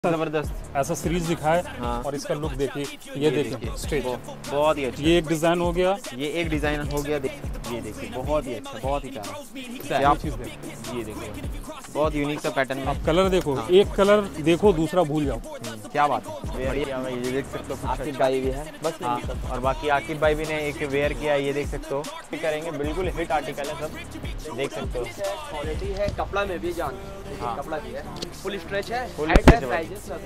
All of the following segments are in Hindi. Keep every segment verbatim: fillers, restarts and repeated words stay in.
जबरदस्त ऐसा सीरीज दिखाए। हाँ। और इसका लुक देखिए, ये, ये देखिए स्ट्रेट, बहुत ही अच्छा। ये एक डिजाइन हो गया, ये एक डिजाइन हो गया। ये देखिए बहुत ही अच्छा, बहुत ही प्यारा। आप चीज देखिए, ये देखिए बहुत यूनिक सा पैटर्न में। आप कलर देखो। हाँ। एक कलर देखो दूसरा भूल जाओ। क्या बात है, बढ़िया भाई। ये देख सकते हो आकिब भाई भी है बस। हाँ। और बाकी आकिब भाई भी ने एक वेयर किया, ये देख सकते हो। करेंगे बिल्कुल हिट आर्टिकल है सब, देख सकते हो। क्वालिटी है, कपड़ा में भी जान। हाँ। कपड़ा भी है, फुल स्ट्रेच है, Full हाइट है, stretch है। साइजेस सब।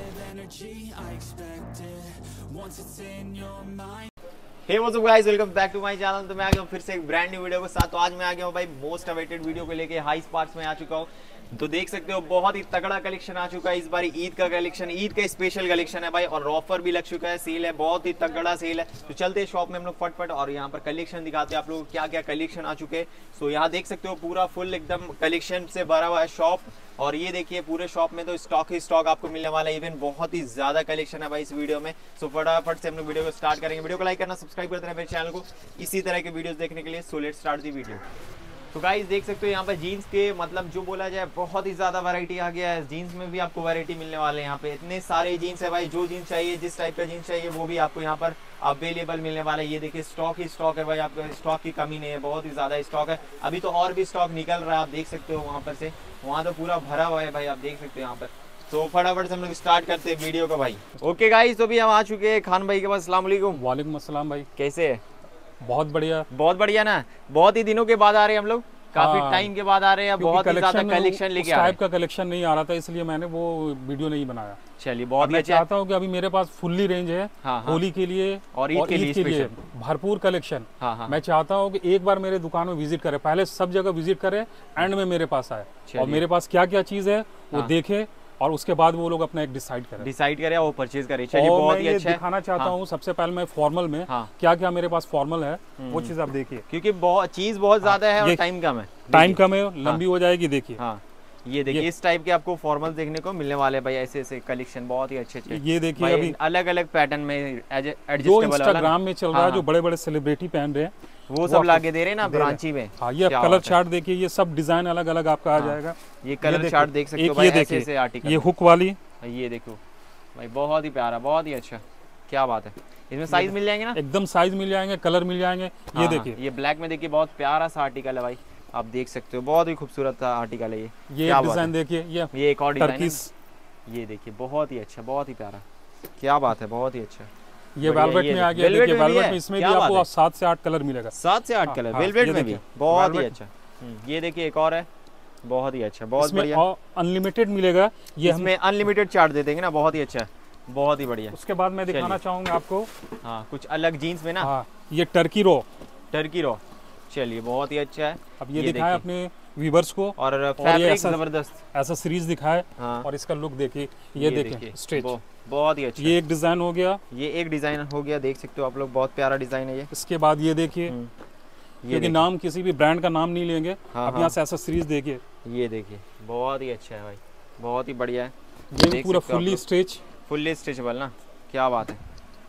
Hey what's up guys, welcome back to my channel. तो मैं आ गया हूँ फिर से एक ब्रांड न्यू वीडियो के साथ। तो आज मैं आ गया हूँ भाई मोस्ट अवेटेड वीडियो को लेके, हाई स्पार्क्स में आ चुका हूँ। तो देख सकते हो बहुत ही तगड़ा कलेक्शन आ चुका है इस बार। ईद का कलेक्शन, ईद का स्पेशल कलेक्शन है भाई। और ऑफर भी लग चुका है, सेल है, बहुत ही तगड़ा सेल है। तो चलते हैं शॉप में हम लोग फटफट और यहाँ पर कलेक्शन दिखाते हैं आप लोगों को क्या क्या कलेक्शन आ चुके हैं। सो यहाँ देख सकते हो पूरा फुल एकदम कलेक्शन से भरा हुआ है शॉप। और ये देखिए पूरे शॉप में तो स्टॉक ही स्टॉक आपको मिलने वाला है। इवन बहुत ही ज्यादा कलेक्शन है भाई इस वीडियो में। सो फटाफट से हम लोग वीडियो को स्टार्ट करेंगे। वीडियो को लाइक करना, सब्सक्राइब करते रहना मेरे चैनल को इसी तरह के वीडियोस देखने के लिए। So let's start the video. तो गाइस देख सकते हो यहाँ पर जीन्स के मतलब जो बोला जाए बहुत ही ज्यादा वैरायटी आ गया है। जीन्स में भी आपको वैरायटी मिलने वाले हैं यहाँ पे। इतने सारे जीन्स है भाई, जो जीन्स चाहिए, जिस टाइप का जीन्स चाहिए वो भी आपको यहाँ पर अवेलेबल मिलने वाला है। ये देखिए स्टॉक ही स्टॉक है भाई, आपको स्टॉक की कमी नहीं है, बहुत ही ज्यादा स्टॉक है। अभी तो और भी स्टॉक निकल रहा है, आप देख सकते हो वहाँ पर से। वहाँ तो पूरा भरा हुआ है भाई, आप देख सकते हो यहाँ पर। तो फटाफट से हम लोग स्टार्ट करते हैं वीडियो को भाई। ओके गाइस, तो भी हम आ चुके हैं खान भाई के पास। अस्सलाम वालेकुम। वालेकुम अस्सलाम भाई, कैसे है? बहुत बढ़िया। बहुत बढ़िया ना, बहुत ही दिनों के बाद आ रहे हैं हम लोग, काफी हाँ, टाइम के बाद आ रहे हैं। बहुत ही ज्यादा कलेक्शन लेके आ रहे टाइप का कलेक्शन नहीं आ रहा था, इसलिए मैंने वो वीडियो नहीं बनाया। चलिए बहुत ही मैं अच्छा। चाहता हूँ कि अभी मेरे पास फुल्ली रेंज है। हाँ, हाँ। होली के लिए और ईद के लिए स्पेशल भरपूर कलेक्शन। हाँ, हाँ। मैं चाहता हूँ कि एक बार मेरे दुकान में विजिट करे, पहले सब जगह विजिट करे, एंड में मेरे पास आए और मेरे पास क्या क्या चीज है वो हाँ। देखे और उसके बाद वो लोग अपना एक डिसाइड करें डिसाइड करें वो परचेज करें। चलिए और बहुत मैं ही ये अच्छा है। दिखाना चाहता हाँ। हूँ सबसे पहले मैं फॉर्मल में हाँ। क्या क्या मेरे पास फॉर्मल है वो चीज आप देखिए, क्योंकि बहुत चीज बहुत ज्यादा है और ये टाइम कम है। टाइम कम है, लंबी हो जाएगी। देखिए हाँ, ये देखिए इस टाइप के आपको फॉर्मल देखने को मिलने वाले भाई। ऐसे ऐसे कलेक्शन बहुत ही अच्छे अच्छे। ये देखिए अभी अलग अलग पैटर्न में जो एडजस्टेबल इंस्टाग्राम में चल रहा है, जो बड़े बड़े सेलिब्रिटी पहन रहे हैं वो सब लाके दे रहे हैं ना ब्रांची में। हाँ, ये कलर चार्ट देखिए, ये सब डिजाइन अलग अलग आपका आ जाएगा। ये कलर चार्ट देख सकते हो भाई, ऐसे ऐसे आर्टिकल। ये हुक वाली, ये देखो भाई बहुत ही प्यारा, बहुत ही अच्छा, क्या बात है। इसमें साइज मिल जाएंगे ना? एकदम साइज मिल जाएंगे, कलर मिल जाएंगे। ये देखिए ये ब्लैक में देखिए बहुत प्यारा सा आर्टिकल है भाई, आप देख सकते हो। बहुत ही खूबसूरत आर्टिकल है ये। ये डिजाइन देखिए, ये ये एक और डिजाइन है। टर्किश। ये देखिए बहुत ही अच्छा, बहुत ही प्यारा, क्या बात है, बहुत ही अच्छा। ये वेलवेट में आ गया। देखिए वेलवेट में इसमें भी आपको सात से आठ कलर मिलेगा। सात से आठ कलर वेलवेट में भी, बहुत ही अच्छा। ये देखिए एक और है, बहुत ही अच्छा, बहुत बढ़िया। अनलिमिटेड मिलेगा, ये इसमें अनलिमिटेड चार्ट दे देंगे ना, बहुत ही अच्छा, बहुत ही बढ़िया। उसके बाद मैं दिखाना चाहूंगा आपको हाँ कुछ अलग जीन्स में ना। हाँ, ये टर्की रो, टर्की रो। चलिए बहुत ही अच्छा है। अब ये, ये दिखाया अपने व्यूवर्स को। और फैब्रिक जबरदस्त, ऐसा सीरीज दिखाए। हाँ। और इसका लुक देखिए, ये, ये देखिए स्ट्रेच, बहुत ही अच्छा। ये एक डिजाइन हो गया, ये एक डिजाइन हो गया, देख सकते हो आप लोग, बहुत प्यारा डिजाइन है ये। इसके बाद ये देखिए, क्योंकि नाम किसी भी ब्रांड का नाम नहीं लेंगे। हाँ, अब यहाँ से ऐसा सीरीज देखिए, ये देखिए बहुत ही अच्छा है भाई, बहुत ही बढ़िया है। ये पूरा फुल्ली स्ट्रेच, फुल्ली स्ट्रेचेबल ना, क्या बात है।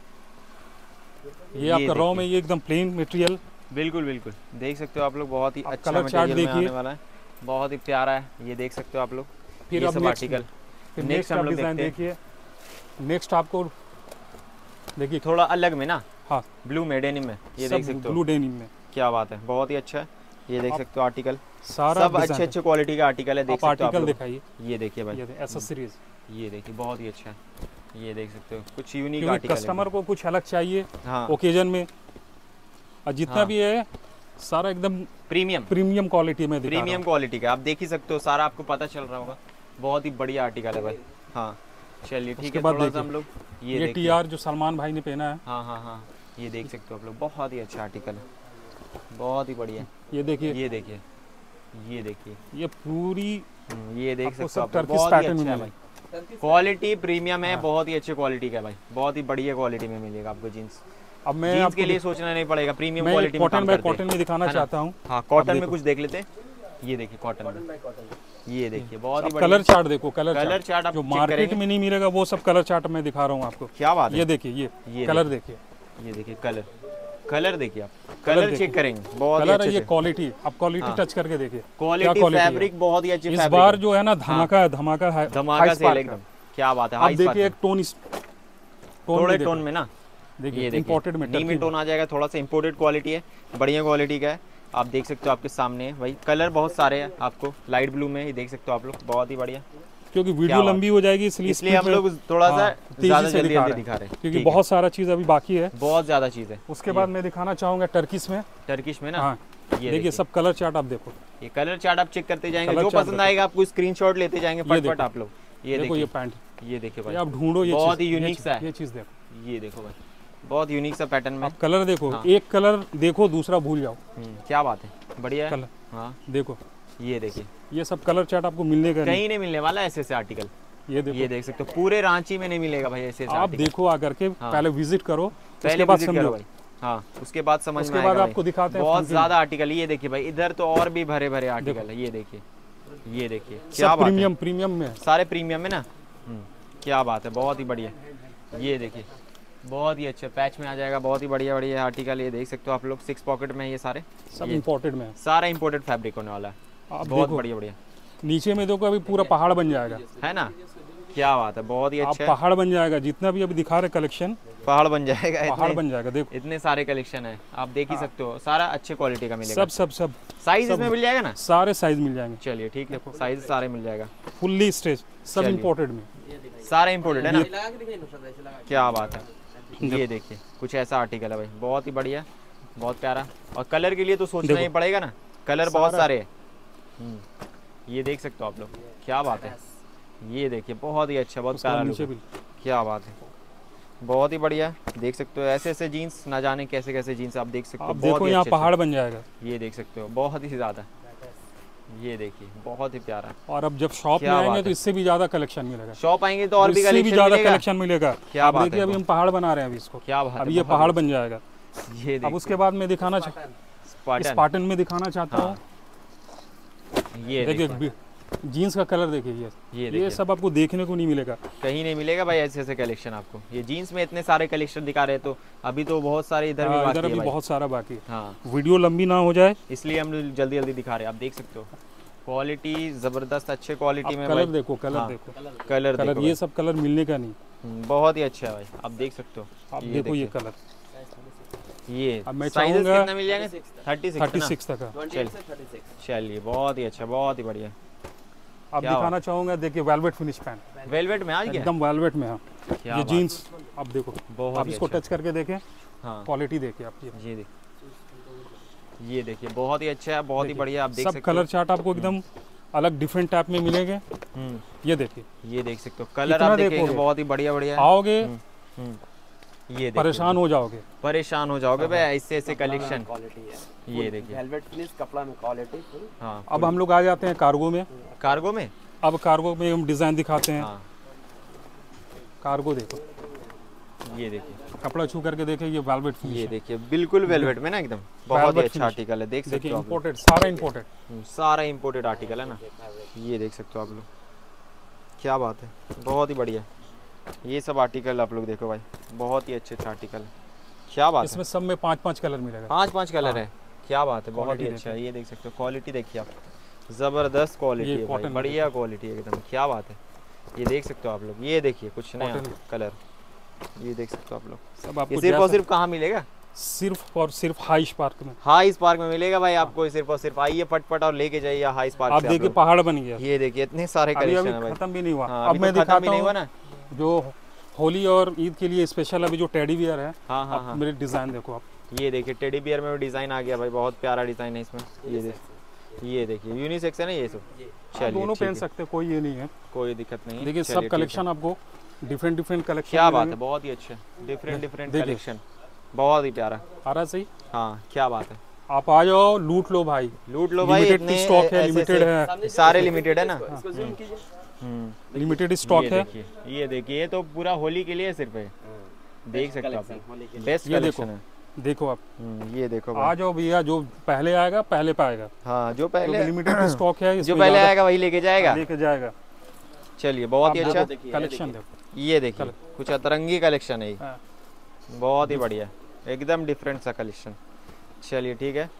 ये आपका रॉ में ये एकदम प्लेन मटेरियल, बिल्कुल बिल्कुल देख सकते हो आप लोग, बहुत ही अच्छा कलर चार्ट देखिए वाला है, बहुत ही प्यारा है। ये देख सकते हो आप लोग। फिर ये सब आर्टिकल नेक्स्ट आप डिजाइन देखिए। नेक्स्ट आपको देखिए थोड़ा अलग में ना। हाँ, ब्लू में डेनिम में, ये देख सकते हो, ब्लू डेनिम में, क्या बात है, बहुत ही अच्छा है। ये देख सकते हो आर्टिकल, सारा सब अच्छे अच्छे क्वालिटी का आर्टिकल है। देख सकते हो आर्टिकल दिखाइए, ये देखिए भाई, ये ऐसा सीरीज, ये देखिए बहुत ही अच्छा है। ये देख सकते हो कुछ यूनिक आर्टिकल, कस्टमर को कुछ अलग चाहिए हाँ ओकेजन में। और जितना हाँ। भी है सारा एकदम प्रीमियम प्रीमियम क्वालिटी में, प्रीमियम क्वालिटी का आप देख ही सकते हो, सारा आपको पता चल रहा होगा। बहुत ही बढ़िया आर्टिकल है भाई। हाँ चलिए ठीक है, थोड़ा सा हम लोग ये, ये टीआर जो सलमान भाई ने पहना है। हाँ हाँ हाँ, ये देख सकते हो आप लोग, बहुत ही अच्छा आर्टिकल है, बहुत ही बढ़िया। ये देखिए, ये देखिए, ये देखिए, ये पूरी, ये देख सकते हो आप, टर्किश पैटर्न में भाई, क्वालिटी प्रीमियम है, बहुत ही अच्छे क्वालिटी का भाई, बहुत ही बढ़िया क्वालिटी में मिलेगा आपको जीन्स। अब मैं जीन्स के लिए सोचना नहीं पड़ेगा, प्रीमियम क्वालिटी में कॉटन में कॉटन में दिखाना चाहता हूँ। हाँ कॉटन में कुछ देख लेते हैं। ये देखिए कॉटन में, ये देखिए बहुत ही कलर चार्ट देखो, कलर कलर चार्ट जो मार्केट में नहीं मिलेगा वो सब कलर चार्ट में दिखा रहा हूँ आपको। क्या बात है, ये देखिए, ये, ये कलर देखिए, ये देखिए कलर, कलर देखिए आप, कलर चेक करेंगे, बहुत कलर है। ये क्वालिटी, आप क्वालिटी टच करके देखिए, क्वालिटी फैब्रिक बहुत ही अच्छी। इस बार जो है ना धमाका है, धमाका है, धमाका सेल एकदम, क्या बात है, आप हाई देखिए एक टोन थोड़े टोन में ना, देखिए ये इंपोर्टेड में नी में टोन आ जाएगा, थोड़ा सा इंपोर्टेड क्वालिटी है, बढ़िया क्वालिटी का है। आप देख सकते हो आपके सामने भाई, कलर बहुत सारे हैं आपको, लाइट ब्लू में, ये देख सकते हो आप लोग, बहुत ही बढ़िया। क्योंकि वीडियो लंबी हो जाएगी इसलिए इसलिए हम लोग थोड़ा सा ज्यादा जल्दी जल्दी दिखा रहे हैं, क्योंकि बहुत सारा चीज अभी बाकी है, बहुत ज्यादा चीज है। उसके बाद मैं दिखाना चाहूंगा टर्किश में। टर्किश में ना, हाँ, ये देखिए सब कलर चार्ट आप देखो, ये कलर चार्ट आप चेक करते जाएंगे, कलर जो चार्ट पसंद देखो। आएगा आपको स्क्रीनशॉट लेते जाएंगे फटाफट आप लोग। ये देखो ये देखिए, पैंट, ये देखिए भाई, ये आप ढूंढो, ये बहुत चीज़- ही ये यूनिक चीज़- सा है, ये चीज देखो, ये देखो भाई, बहुत यूनिक सा पैटर्न में। आप कलर देखो, हाँ। एक कलर देखो दूसरा भूल जाओ, हम्म, क्या बात है, बढ़िया है। कलर हाँ देखो, ये देखिए, ये सब कलर चार्ट आपको मिलने का नहीं। कहीं नहीं मिलने वाला ऐसे ऐसे आर्टिकल, ये देखो, ये देख सकते हो, पूरे रांची में नहीं मिलेगा भाई ऐसे ऐसे आप आर्टिकल। देखो आकर के हाँ। पहले विजिट करो, पहले उसके बाद विजिट करो समझो। भाई, हाँ उसके बाद समझ उसके में बाद आएगा आपको भाई। दिखाते हैं बहुत फंकी। ज्यादा आर्टिकल, ये देखिए भाई, इधर तो और भी भरे भरे आर्टिकल है, ये देखिए, ये देखिए क्या सब बात है, प्रीमियम प्रीमियम में है। सारे प्रीमियम में ना, हम्म, क्या बात है, बहुत ही बढ़िया। ये देखिए, बहुत ही अच्छा पैच में आ जाएगा, बहुत ही बढ़िया बढ़िया आर्टिकल, ये देख सकते हो आप लोग, सिक्स पॉकेट में ये सारे, सब ये इम्पोर्टेड में है। सारा इंपोर्टेड फैब्रिक होने वाला है, आप बहुत देखो, बढ़िया बढ़िया नीचे में देखो अभी पूरा पहाड़ बन जाएगा, है ना, क्या बात है, बहुत ही आप अच्छा है। पहाड़ बन जाएगा, जितना भी अभी दिखा रहे कलेक्शन पहाड़ बन जाएगा, पहाड़ इतने, बन जाएगा। देखो इतने सारे कलेक्शन है, आप देख ही सकते हो, सारा अच्छे क्वालिटी का मिलेगा। सब सब सब साइज इसमें मिल जाएगा ना, सारे साइज मिल जाएंगे, चलिए ठीक है, साइज सारे मिल जाएगा, फुल्ली स्ट्रेच, सब चलिए। इम्पोर्टेड में। सारा इंपोर्टेड है ना, क्या बात है। ये देखिए कुछ ऐसा आर्टिकल है भाई, बहुत ही बढ़िया, बहुत प्यारा, और कलर के लिए तो सोचना ही पड़ेगा ना, कलर बहुत सारे हैं। हम्म, ये देख सकते हो आप लोग, क्या बात है, ये देखिए बहुत ही अच्छा, बहुत प्यारा लुक नीचे है, भी क्या बात है, बहुत ही बढ़िया, देख सकते हो ऐसे ऐसे जीन्स, ना जाने कैसे कैसे जीन्स आप देख सकते हो, आप बहुत देखो ही यहाँ अच्छे पहाड़ बन जाएगा। अच्छे। ये देख सकते हो, बहुत ही ज़्यादा, ये देखिए बहुत ही प्यारा। और अब जब शॉप में क्या आएंगे बात तो है। इससे भी ज्यादा कलेक्शन मिलेगा, शॉप आएंगे तो और भी इससे भी कलेक्शन ज्यादा मिलेगा, कलेक्शन मिलेगा। क्या अब बात देखिए है, अभी हम पहाड़ बना रहे हैं अभी इसको, क्या बात है, अब ये बहुत पहाड़ बन जाएगा। ये अब देखिए उसके बाद मैं दिखाना चाह स्पार्टन, स्पार्टन में दिखाना चाहता हूँ। ये देखिए देखिए, जीन्स का कलर देखिए, ये ये ये देखिए सब आपको देखने को नहीं मिलेगा। कहीं नहीं मिलेगा भाई ऐसे ऐसे कलेक्शन आपको। ये जीन्स में इतने सारे कलेक्शन दिखा रहे, तो अभी तो बहुत सारे इधर भी हाँ, बाकी इधर है अभी भाई। बहुत सारा बाकी है, हाँ वीडियो लंबी ना हो जाए इसलिए हम लोग जल्दी जल्दी दिखा रहे हैं, आप देख सकते हो क्वालिटी जबरदस्त, अच्छे क्वालिटी आप में कलर भाई। देखो, कलर हाँ, देखो, कलर कलर देखो ये सब कलर मिलने का नहीं। भाई, बहुत ही अच्छा है भाई, आप देख सकते हो। आप ये देखो ये देखिए, कलर ये अब मैं साइजेस चाहूंगा कितना मिल जाएगा, थर्टी थर्टी सिक्स सिक्स तक का। चलिए बहुत ही अच्छा, बहुत ही बढ़िया। अब क्या दिखाना चाहूंगा, देखिए वेलवेट फिनिश पैंट, वेलवेट में आ गया, एकदम वेलवेट में है। क्या ये बात जीन्स आप देखो, बहुत आप ही इसको अच्छा। टच करके देखें, हाँ क्वालिटी देखिए आप ये ये देखिए, ये देखिए बहुत ही अच्छा है, बहुत ही बढ़िया, आप देख सब सकते कलर हो। चार्ट आपको एकदम अलग डिफरेंट टाइप में मिलेंगे। हम्म, ये देखिए, ये देख सकते हो, कलर इतना आप देखेंगे देखोगे, बहुत ही बढ़िया बढ़िया है। आओगे हम्म, ये देखिए, परेशान हो जाओगे। परेशान हो जाओगे भाई ऐसे ऐसे कलेक्शन। क्वालिटी है, ये देखिए, वेलवेट फिनिश कपड़ा में क्वालिटी। हाँ अब हम लोग आ जाते हैं कार्गो में। कार्गो में, अब कार्गो में हम डिजाइन दिखाते हैं। हाँ कार्गो देखो, ये देखिए, कपड़ा छू करके देखिए, ये वेलवेट फिनिश ये है। देखिए बिल्कुल वेलवेट में ना, एकदम बहुत ही Velvet अच्छा finish। आर्टिकल है, देख सकते देखिए हो आप लोग। इंपोर्टेड, सारा इंपोर्टेड। हम्म, सारा इंपोर्टेड आर्टिकल है ना, ये देख सकते हो आप लोग, क्या बात है, बहुत ही बढ़िया। ये सब आर्टिकल आप लोग देखो भाई, बहुत ही अच्छे अच्छे आर्टिकल है, क्या बात है। इसमें सब में पांच पांच कलर मिलेगा। पांच पांच कलर है, क्या बात है, बहुत ही Quality अच्छा है। ये देख सकते हो, क्वालिटी देखिए आप, जबरदस्त क्वालिटी ये है भाई, cotton बढ़िया क्वालिटी है एकदम, क्या बात है। ये देख सकते हो आप लोग, ये देखिए कुछ नया Cotton। कलर, ये देख सकते हो आप लोग। सब ये आपको सिर्फ और जैसा- सिर्फ कहाँ मिलेगा, सिर्फ और सिर्फ हाई स्पार्क में। हाई स्पार्क में मिलेगा भाई आपको, सिर्फ और सिर्फ आइए फटफट और लेके जाइए हाई स्पार्क आप से देखिए लोग। पहाड़ बन गया। ये देखिए इतने सारे अभी कलेक्शन अभी है भाई। खत्म भी नहीं हुआ। हाँ, अब अभी मैं तो खत्म दिखाता भी नहीं हुआ हूँ ना। जो होली और ईद के लिए स्पेशल अभी जो टेडी बियर है। हाँ हाँ आप हाँ, मेरे डिजाइन देखो आप, ये देखिए टेडी बियर में भी डिजाइन आ गया भाई, बहुत प्यारा डिजाइन है इसमें। ये देखिए, ये देखिए यूनिसेक्स है ना ये सब। आप चलिए दोनों ठीक पहन है, सकते हैं, कोई ये नहीं है। कोई दिक्कत नहीं है। देखिए चलिए, सब ठीक है। कलेक्शन आपको डिफरेंट डिफरेंट कलेक्शन। क्या बात है, बहुत ही अच्छा, डिफरेंट डिफरेंट देखिए। कलेक्शन, बहुत ही प्यारा। आ रहा सही, हाँ क्या बात है, आप आ जाओ, लूट लो भाई। लूट लो भाई, लिमिटेड इतने स्टॉक है, ऐसे- लिमिटेड ऐसे- है, सारे लिमिटेड है ना। इसको जूम कीजिए। हम्म, लिमिटेड स्टॉक ये है। देखिए, ये देखिए, ये तो पूरा होली के लिए सिर्फ है, देख सकते हो आप, होली के लिए। बेस्ट ये देखो, कलेक्शन है। देखो आप हम्म, ये देखो आ भाई, जाओ भैया, जो पहले आएगा पहले पाएगा। हाँ जो पहले लिमिटेड स्टॉक है, जो इसमें पहले ज़्यादा आएगा वही लेके जाएगा। लेके जाएगा। चलिए बहुत ही आप अच्छा, देखो, कलेक्शन देखो। ये देखिए कुछ अतरंगी कलेक्शन है ये, हाँ। बहुत ही बढ़िया, एकदम डिफरेंट सा कलेक्शन। चलिए ठीक है,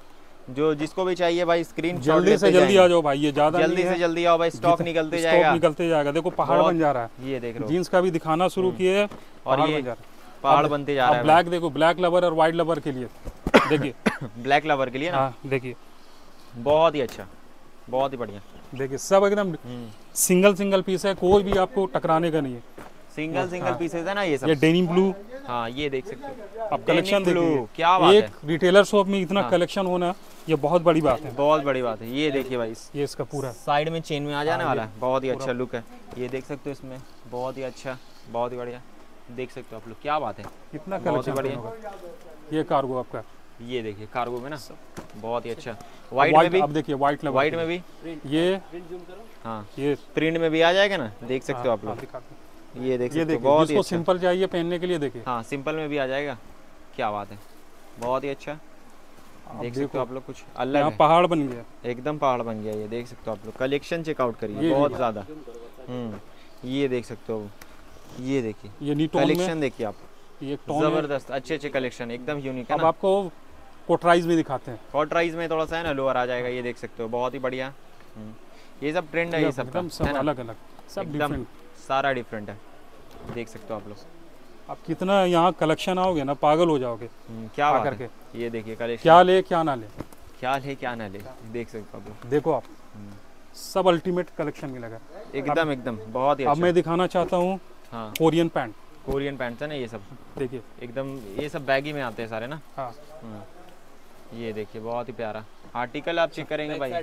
जो जिसको भी चाहिए भाई स्क्रीन जल्दी से जल्दी आ जाओ भाई, ये ज्यादा जल्दी नहीं से है। जल्दी आओ भाई, स्टॉक निकलते स्टॉक जाएगा, निकलते जाएगा। देखो पहाड़ बहुत- बन जा रहा है, ये देख रहे हो जीन्स का भी दिखाना शुरू किए और पहाड़ ये बन जा रहा है। पहाड़ अब- बनते जा अब रहा है ब्लैक देखो, ब्लैक लवर और व्हाइट लवर के लिए देखिए। ब्लैक लवर के लिए ना, हाँ देखिए, बहुत ही अच्छा, बहुत ही बढ़िया। देखिए सब एकदम सिंगल सिंगल पीस है, कोई भी आपको टकराने का नहीं है। सिंगल सिंगल पीसेस है ना ये सब। ये डेनिम ब्लू, हाँ ये देख सकते हो, अब कलेक्शन Denim blue, देखिए, क्या बात एक है, रिटेलर शॉप में इतना हाँ। कलेक्शन होना ये बहुत बड़ी बात है। बहुत बड़ी बात है। ये देखिए भाई, ये इसका पूरा साइड में चेन में आ जाने हाँ, वाला ये है, बहुत ही अच्छा लुक है। ये देख सकते हो इसमें, बहुत ही अच्छा, बहुत ही बढ़िया, देख सकते हो आप लोग, क्या बात है। कितना बहुत ही कलेक्शन बढ़िया। होगा। ये कार्गो आपका ये देखिए कार्गो में ना, बहुत ही अच्छा। वाइट में व्हाइट, भी, अब देखिए व्हाइट लवर, वाइट में भी, ये हाँ ये प्रिंट में भी आ जाएगा ना, देख सकते हो आप हाँ, लोग। दिखाते हैं। ये देख ये सकते हो, देखिए, बहुत ही जिसको अच्छा। सिंपल चाहिए पहनने के लिए देखिए। हाँ सिंपल में भी आ जाएगा, क्या बात है, बहुत ही अच्छा। अब देख सकते देखो, हो आप लोग, कुछ अलग यहाँ है, पहाड़ बन गया। एकदम पहाड़ बन गया। ये देख सकते हो आप लोग, कलेक्शन चेकआउट करिए, ये बहुत देखिए। ज़्यादा। हम्म ये देख सकते हो, ये देखिए ये नीटोन में, कलेक्शन, देखिए आप, ये एक टोन है। जबरदस्त अच्छे अच्छे कलेक्शन, एकदम यूनिक है अब ना। आपको कोटराइज में दिखाते हैं। हॉट राइज में थोड़ा सा है ना लोअर आ जाएगा, ये देख सकते हो, बहुत ही बढ़िया। हम्म, ये सब ट्रेंड है, ये सब का, एकदम सब है ना? अलग अलग, सब एकदम डिफरेंट। सारा डिफरेंट है, देख सकते हो आप लोग। आप कितना यहाँ कलेक्शन आओगे ना, पागल हो जाओगे हम्म, क्या आ बात है। ये देखिए कलेक्शन, क्या ले क्या ना ले। क्या ले क्या ना ले, देख सकते हो आप लोग, देखो आप, सब अल्टीमेट कलेक्शन मिलेगा। एकदम एकदम बहुत ही अब अच्छा। मैं दिखाना चाहता हूँ हाँ कोरियन पैंट, कोरियन पैंट्स है ना ये सब, देखिए। एकदम ये सब बैगी में आते हैं सारे ना। हाँ हम्म, ये देखिए बहुत ही प्यारा आर्टिकल, आप चेक करेंगे भाई।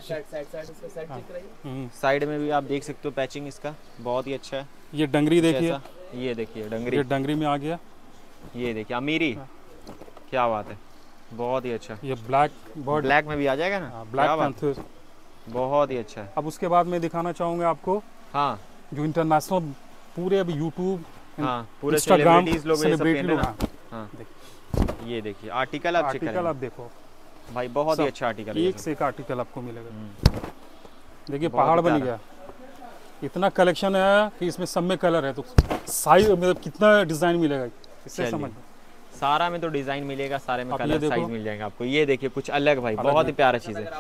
हम्म, साइड में भी आप देख सकते हो पैचिंग इसका, बहुत ही अच्छा है। ये डंगरी देखिए, जैसा, ये देखिए डंगरी, ये डंगरी में आ गया। ये देखिए अमीरी, क्या बात है, बहुत ही अच्छा। ये ब्लैक बर्ड, ब्लैक में भी आ जाएगा ना, क्या ब्लैक बात, पैंथर। बहुत ही अच्छा है। अब उसके बाद मैं दिखाना चाहूँगा आपको हाँ जो इंटरनेशनल पूरे अभी यूट्यूब, हाँ पूरे इंस्टाग्राम सेलिब्रिटीज लोग ये सब सेलिब्रिटी पहने लोग, ना। हाँ हाँ ये देखिए आर्टिकल आप चेक आर्टिकल करेंगे आप देखो, भाई, बहुत ही सब, अच्छा आर्टिकल है ये एक सब। से एक आर्टिकल आपको मिलेगा। हम्म, देखिए बहुत पहाड़ ही बन प्यारा। गया, इतना कलेक्शन है कि इसमें सब में कलर है, तो साइज मतलब कितना डिजाइन मिलेगा इससे चलिए। समझ। सारा में तो डिजाइन मिलेगा, सारे में आप ये कलर देखो। साइज मिल जाएगा आपको। ये देखिए कुछ अलग भाई, अलग बहुत है। ही प्यारा चीज है।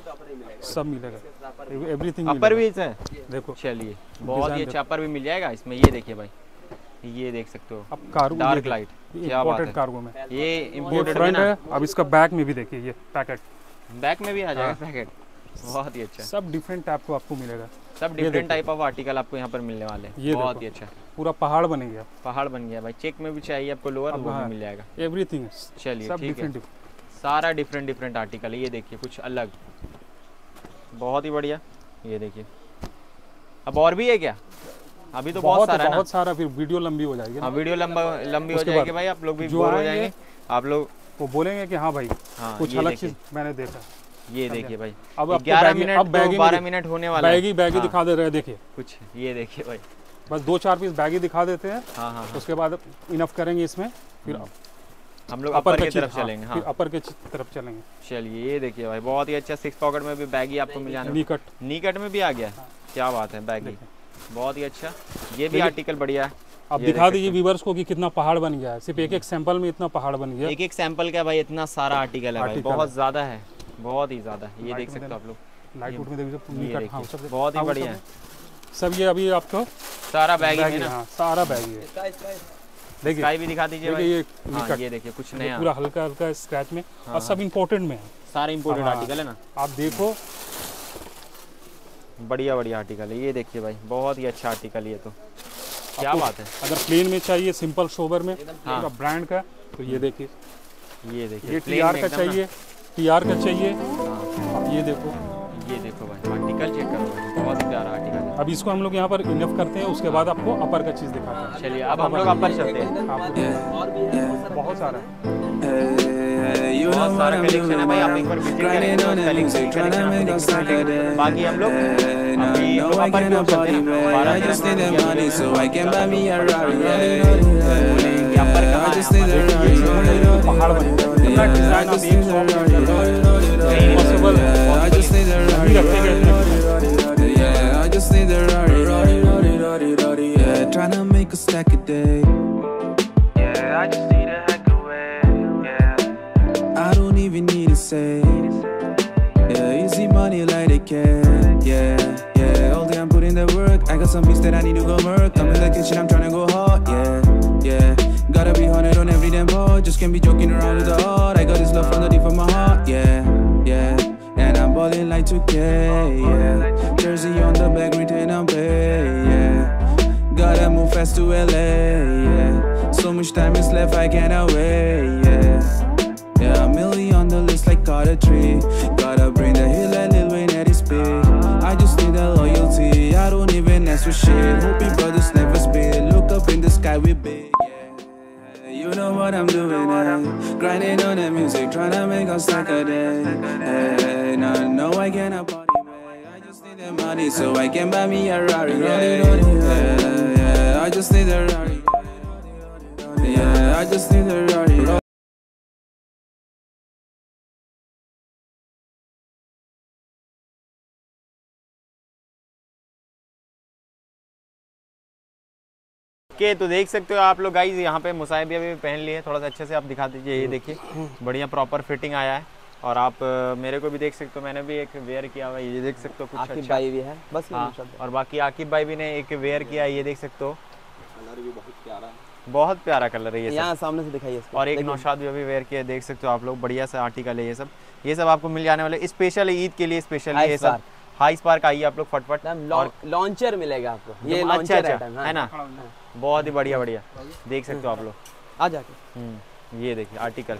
सब मिलेगा, एवरीथिंग अपर भी है, देखो। चलिए बहुत ही डिजाइन अच्छा अपर भी मिल जाएगा इसमें। ये देखिए भाई, ये देख सकते हो, अब कार्गो डार्क लाइट, क्या बात इंपोर्टेड है। कार्गो में, ये ये इम्पोर्टेड में फ्रंट ना, है। अब इसका बैक में भी देखिए, ये पैकेट, बैक में भी आ जाएगा हाँ। पैकेट, बहुत ही अच्छा। सब डिफरेंट टाइप को आपको मिलेगा। सब ये डिफरेंट देखो। टाइप ऑफ आर्टिकल आपको यहाँ पर मिलने वाले हैं, ये बहुत देखो। ही अच्छा। पूरा पहाड़ बन गया, पहाड़ बन गया भाई, चेक में भी चाहिए आपको लोअर, अब वो भी हाँ। मिल जाएगा। एवरीथिंग चलिए सब ठीक है, डिफरेंट। सारा डिफरेंट डिफरेंट आर्टिकल है। ये देखिए कुछ अलग, बहुत ही बढ़िया। ये देखिए, अब और भी है क्या? अभी तो बहुत, बहुत सारा है ना। बहुत सारा, फिर वीडियो लंबी हो जाएगी हाँ ना। वीडियो लंबा लंबी हो उसके जाएगी बाद भाई, आप लोग भी जो बोर हो आएंगे, जाएंगे आप लोग। वो बोलेंगे कि हाँ भाई हाँ कुछ ये अलग देखिए, चीज मैंने देखा। ये देखिए भाई, अब आपको ग्यारह बैगी- मिनट अब तो बैगी बारह में- मिनट होने वाला है। बैगी बैगी हाँ, दिखा दे रहे हैं, देखिए कुछ ये देखिए भाई, बस दो चार पीस बैगी दिखा देते हैं, हाँ हाँ हाँ। उसके बाद इनफ करेंगे इसमें, फिर हम लोग अपर अपर के की तरफ हाँ, चलेंगे। फिर हाँ अपर के तरफ चलेंगे। चलिए, ये देखिए भाई, बहुत ही अच्छा। सिक्स पॉकेट में भी बैगी आपको मिल जाना, नी कट, नी कट में भी आ गया, क्या बात है, बैगी देखिए। बहुत ही अच्छा। ये भी देखिए। आर्टिकल बढ़िया है। अब ये दिखा देख दीजिए सकते व्यूवर्स को कि कितना पहाड़ बन गया है, सिर्फ एक एक सैंपल में इतना पहाड़ बन गया। एक एक सैंपल का भाई, इतना सारा आर्टिकल है भाई, आर्टिकल बहुत है। ज्यादा है, बहुत ही ज्यादा। ये लाइट देख में सकते हो देना। आप लोग, लाइट ये- वुड में देखिए सब नी ये कट, हाँ, देखिए, सब बहुत ही हाँ, वो बढ़िया सब है। सब ये अभी आपको सारा बैगी बैगी, है ना। हाँ, सारा बैगी है। देखिए स्काई भी दिखा दीजिए देखिए, भाई। ये हाँ निकट, ये देखिए कुछ ये नया, पूरा हल्का हल्का स्क्रैच में, हाँ, और सब इम्पोर्टेंट में है। सारे इम्पोर्टेड हाँ। आर्टिकल है ना, आप देखो, बढ़िया बढ़िया आर्टिकल है। ये देखिए भाई, बहुत ही अच्छा आर्टिकल, ये तो क्या आपको बात है। अगर प्लेन में चाहिए, सिंपल सोबर में, हाँ। पूरा ब्रांड का, तो ये देखिए, ये देखिए ये plain टी आर में का एकदम ना। चाहिए, टी आर का चाहिए, हाँ, अब ये देखो। ये देखो भाई, आर्टिकल चेक करो भाई, बहुत ही प्यारा आर्टिकल है। अब इसको हम लोग यहाँ पर इनफ करते हैं, उसके बाद आपको अपर का चीज़ दिखाते हैं। चलिए अब हम लोग अपर चलते हैं। आपको बहुत सारा है। बहुत सारा कलेक्शन है भाई, आप एक बार विजिट करेंगे तो कलेक्शन कलेक्शन आपको देखने को मिलेगा। बाकी हम लोग अभी हम लोग अपर की ओर चलते हैं ना, बारह तेरह मिनट की अपर कहाँ है, पहाड़ बने हुए हैं। इतना डिजाइन आप एक शॉप में कर रहे हो, पॉसिबल नहीं रखते गए इतने design. Yeah, I just need the Rari, Rari, Rari, Rari, Rari, yeah. Tryna make a stack a day. Yeah, I just need a hack away. Yeah, I don't even need to say. got some beats that I need to go murk. I'm in the kitchen, I'm tryna go hard, yeah, yeah. Gotta be haunted on every damn part. Just can't be joking around with the heart. I got this love from the deep of my heart, yeah, yeah. And I'm balling like two K, yeah. Jersey on the back, retain on pay, yeah. Gotta move fast to L A, yeah. So much time is left, I can't wait, yeah. Yeah, a million on the list like Carter Tree. Gotta bring the hill and Lil Wayne at his speed. I just need that loyalty, I don't even ask for shit. Hoping brothers never spit. Look up in the sky, we big, yeah. You know what I'm doing, eh? Grinding on that music, tryna make a stack a day. Hey, no, no, I cannot party, man. I just need that money so I can buy me a Rari, yeah, yeah, yeah. I just need a Rari, yeah, I just need a Rari. के तो देख सकते हो आप लोग गाइस, यहाँ पे मुसाहिब भी पहन लिए। थोड़ा सा अच्छे से आप दिखा दीजिए। ये देखिए बढ़िया प्रॉपर फिटिंग आया है। और आप मेरे को भी देख सकते हो, मैंने भी एक वेयर किया हुआ है, ये देख सकते हो कुछ आकिब अच्छा भाई भी है बस। हाँ, और बाकी आकिब भाई भी ने एक वेयर किया है, ये देख सकते हो। कलर भी बहुत प्यारा है, बहुत प्यारा कलर है ये यहाँ सामने से दिखाइए इसको। और एक नौशाद भी अभी वेयर किया है, देख सकते हो आप लोग। बढ़िया सा आर्टिकल है ये सब। ये सब आपको मिल जाने वाले स्पेशल ईद के लिए, स्पेशल ये सब। हाई स्पार्क आइए आप लोग फटफट। और लॉन्चर मिलेगा आपको, ये लॉन्चर आइटम है ना, बहुत ही बढ़िया बढ़िया देख सकते हो आप लोग। आ जाके ये देखिए आर्टिकल,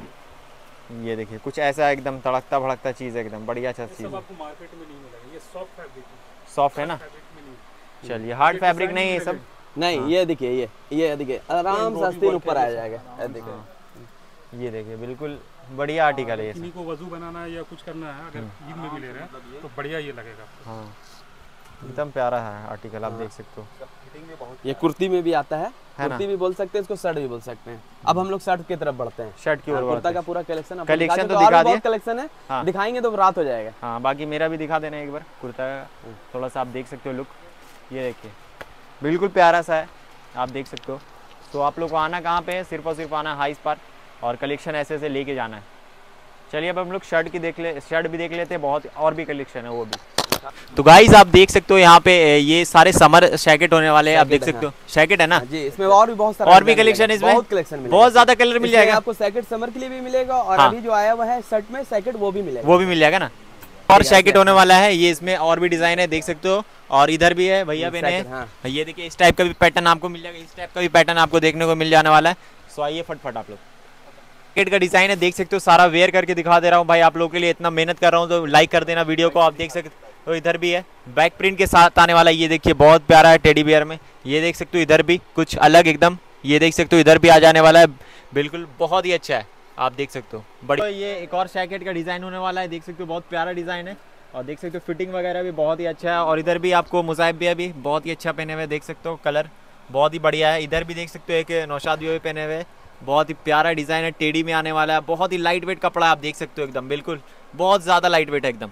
ये देखिए कुछ ऐसा एकदम तड़कता भड़कता चीज़, एकदम बढ़िया अच्छा चीज़। आपको मार्केट में नहीं मिलेगा, ये सॉफ्ट फैब्रिक है। सॉफ्ट है ना, चलिए हार्ड फैब्रिक नहीं है ये सब नहीं। ये देखिए, ये ये देखिए आराम से आस्तीन ऊपर आ जाएगा। ये देखिए, ये देखिए बिल्कुल बढ़िया आर्टिकल है ये। किसी को वजू बनाना है या कुछ करना है, अगर ईद में भी ले रहे हैं तो बढ़िया ये लगेगा। हाँ एकदम प्यारा है आर्टिकल, आप देख सकते हो। ये कुर्ती में भी आता है, कुर्ती भी बोल सकते हैं इसको, शर्ट भी बोल सकते हैं। अब हम लोग शर्ट की तरफ बढ़ते हैं, शर्ट की ओर। कुर्ता का पूरा कलेक्शन कलेक्शन तो दिखा दिया, कलेक्शन है हाँ। दिखाएंगे तो रात हो जाएगा। हाँ बाकी मेरा भी दिखा देना एक बार कुर्ता का, थोड़ा सा आप देख सकते हो लुक। ये देखिए बिल्कुल प्यारा सा है, आप देख सकते हो। तो आप लोग को आना कहाँ पे है, सिर्फ और सिर्फ आना हाई स्पार्क और कलेक्शन ऐसे ऐसे लेके जाना है। चलिए अब हम लोग शर्ट की देख ले, शर्ट भी देख लेते हैं, बहुत और भी कलेक्शन है वो भी। तो गाइस आप देख सकते हो यहाँ पे ये सारे समर जैकेट होने वाले हैं, आप देख सकते हो। जैकेट है ना जी, इसमें और भी बहुत सारा और भी कलेक्शन है, इसमें बहुत कलेक्शन मिलेगा, बहुत ज्यादा कलर मिल जाएगा आपको। जैकेट समर के लिए भी मिलेगा और हाँ। अभी जो आया हुआ है शर्ट में जैकेट वो भी मिलेगा, वो भी मिल जाएगा ना। और जैकेट होने वाला है ये, इसमें और भी डिजाइन है, देख सकते हो। और इधर भी है भैया बहने, हाँ। ये देखिए इस टाइप का भी पैटर्न आपको मिल जाएगा, इस टाइप का भी पैटर्न आपको देखने को मिल जाने वाला है। सो आइए फटफट आप लोग। जैकेट का डिजाइन है, देख सकते हो, सारा वेयर करके दिखा दे रहा हूँ भाई आप लोगों के लिए। इतना मेहनत कर रहा हूँ तो लाइक कर देना वीडियो को। आप देख सकते हो इधर भी है बैक प्रिंट के साथ आने वाला, ये देखिए बहुत प्यारा है टेडी बियर में। ये देख सकते हो इधर भी कुछ अलग एकदम, ये देख सकते हो इधर भी आ जाने वाला है, बिल्कुल बहुत ही अच्छा है, आप देख सकते हो। बड़ी तो ये एक और जैकेट का डिजाइन होने वाला है, देख सकते हो बहुत प्यारा डिजाइन है। और देख सकते हो फिटिंग वगैरह भी बहुत ही अच्छा है। और इधर भी आपको मुसाहिब भी अभी बहुत ही अच्छा पहने हुए, देख सकते हो कलर बहुत ही बढ़िया है। इधर भी देख सकते हो एक नौशाद भी पहने हुए, बहुत ही प्यारा डिजाइन है, टेडी में आने वाला है। बहुत ही लाइट वेट कपड़ा, आप देख सकते हो एकदम बिल्कुल बहुत ज्यादा लाइट वेट है एकदम।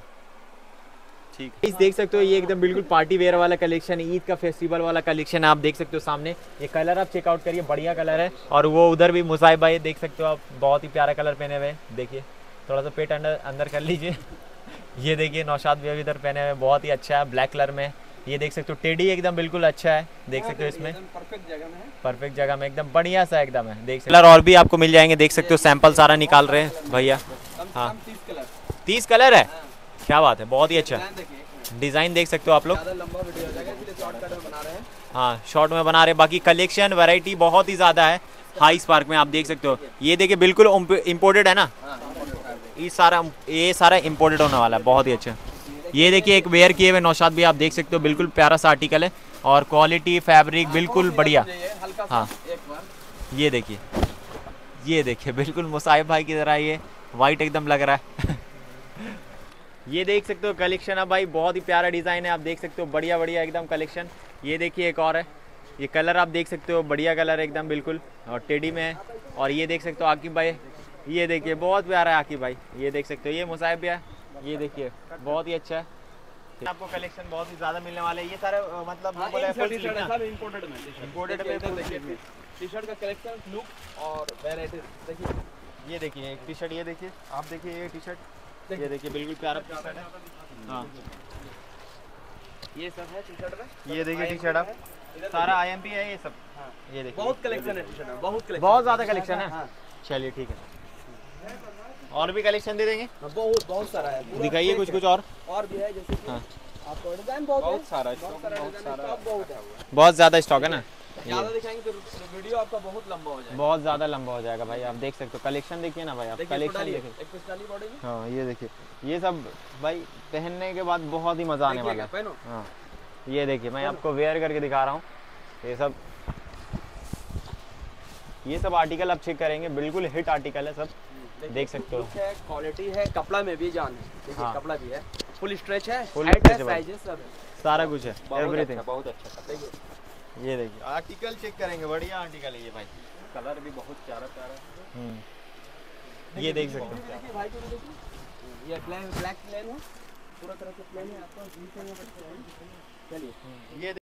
ठीक है, देख सकते हो ये एकदम बिल्कुल पार्टी वेयर वाला कलेक्शन, ईद का फेस्टिवल वाला कलेक्शन है, आप देख सकते हो सामने। ये कलर आप चेकआउट करिए, बढ़िया कलर है। और वो उधर भी मुसाहिब भाई देख सकते हो आप, बहुत ही प्यारा कलर पहने हुए, देखिए थोड़ा सा पेट अंदर अंदर कर लीजिए। ये देखिए नौशाद भी इधर पहने हुए, बहुत ही अच्छा है ब्लैक कलर में। ये देख सकते हो टेडी एकदम बिल्कुल अच्छा है, देख सकते हो इसमें परफेक्ट जगह में है, परफेक्ट जगह में एकदम बढ़िया सा एकदम है। देख सकते हो कलर और भी आपको मिल जाएंगे, देख सकते हो सैंपल सारा निकाल रहे हैं भैया। हाँ तीस कलर है, क्या बात है, बहुत ही अच्छा डिजाइन देख सकते हो आप लोग। हाँ शॉर्ट में बना रहे, बाकी कलेक्शन वैरायटी बहुत ही ज्यादा है हाई स्पार्क में, आप देख सकते हो। ये देखिए बिल्कुल इम्पोर्टेड है ना, ये सारा ये सारा इम्पोर्टेड होने वाला है, बहुत ही अच्छा। ये देखिए एक वेयर किए हुए नौशाद भी, आप देख सकते हो बिल्कुल प्यारा सा आर्टिकल है और क्वालिटी फैब्रिक बिल्कुल बढ़िया। हाँ ये देखिए, ये देखिए बिल्कुल मुसाहिब भाई की तरह ये वाइट एकदम लग रहा है। ये देख सकते हो कलेक्शन है भाई, बहुत ही प्यारा डिजाइन है, आप देख सकते हो बढ़िया बढ़िया एकदम कलेक्शन। ये देखिए एक और है, ये कलर आप देख सकते हो बढ़िया कलर एकदम बिल्कुल, और टेडी में है। और ये देख सकते हो आकिब भाई, ये देखिए बहुत प्यारा है आकिब भाई, ये देख सकते हो। ये मुसाहिब भी है, ये देखिए बहुत ही अच्छा है। आपको कलेक्शन बहुत ही ज्यादा मिलने वाले हैं, ये सारे मतलब इंपोर्टेड में इंपोर्टेड में देखिए टी शर्ट का कलेक्शन, लुक और वैरायटी देखिए। ये देखिए एक टी शर्ट, ये देखिए आप देखिए ये टी शर्ट, ये देखिए बिल्कुल प्यारा टी शर्ट है। हाँ ये सब है टी शर्ट में। ये देखिए टी शर्ट आप सारा आई एम पी है ये सब। ये देखिए बहुत कलेक्शन है टी शर्ट में, बहुत कलेक्शन, बहुत ज्यादा कलेक्शन है। हाँ। चलिए ठीक है, और भी कलेक्शन दे देंगे, बहुत बहुत सारा है, पूरा दिखाइए पैक कुछ है। कुछ और। और भी है जैसे कि हाँ। आपको डिजाइन बहुत बहुत है, सारा बहुत स्टॉक, सारा बहुत डिजाइन, सारा स्टॉक बहुत है। बहुत ज्यादा स्टॉक है ना, ज्यादा दिखाएंगे तो वीडियो आपका बहुत लंबा हो जाएगा। बहुत ज्यादा लंबा हो जाएगा भाई। आप देख सकते हो कलेक्शन, देखिए ना भाई आप देखिए कलेक्शन टोटली देखिए। एक पिस्ताली बॉडी में हाँ ये देखिए, ये सब भाई पहनने के बाद बहुत ही मजा आने वाला देखिएगा, है। पहनो। हाँ ये देखिए, मैं आपको वेयर करके दिखा रहा हूँ। ये सब ये सब आर्टिकल आप चेक करेंगे, बिल्कुल हिट आर्टिकल है सब, देख सकते हो। लुक है, क्वालिटी है, कपड़ा में भी जान है। देखिए हाँ। कपड़ा भी है, फुल स्ट्रेच है, Full हाइट stretch है, है भाई। साइजेस सब है। सारा कुछ है, बहुत एवरीथिंग। अच्छा, बहुत अच्छा कलर। देखिए ये देखिए आर्टिकल चेक करेंगे, बढ़िया आर्टिकल है ये भाई। कलर भी बहुत प्यारा प्यारा है। हम्म, ये देख सकते हो। देखिए भाई को भी देखिए, ये ब्लैक ब्लैक प्लेन है, पूरा तरह से प्लेन है आपका। चलिए ये